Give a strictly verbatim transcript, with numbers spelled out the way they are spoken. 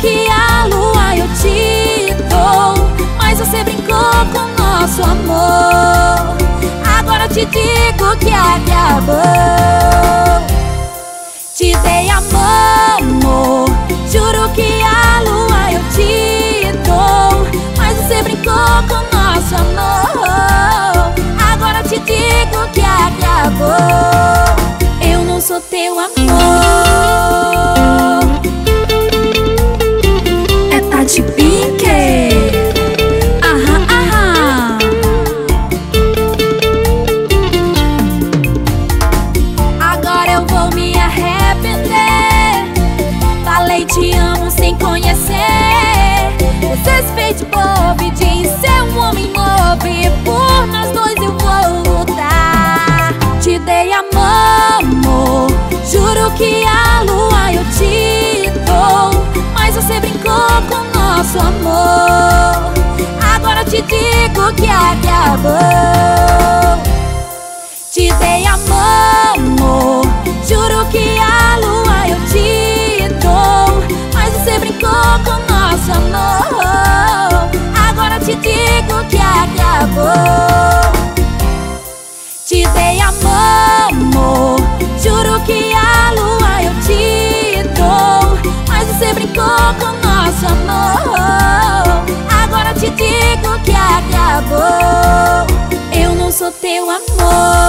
que a lua eu te dou, mas você brincou com nosso amor. Agora eu te digo que acabou. Te dei amor, juro que a lua eu te dou, mas você brincou com nosso amor. Agora eu te digo que acabou. Eu não sou teu amor. É Tati Pinker. Aham, aham. Agora eu vou me arrepender. Falei te amo sem conhecer. Você se fez de bobo e disse é um homem novo, e por nós dois eu vou lutar. Te dei amor, juro que a lua eu te dou, mas você brincou com nosso amor. Agora eu te digo que acabou. Te dei amor, juro que a lua eu te dou, mas você brincou com nosso amor. Agora eu te digo que acabou. Te dei amor, juro que a lua eu te dou, mas você brincou com nosso amor. Agora eu te digo que acabou. Eu não sou teu amor.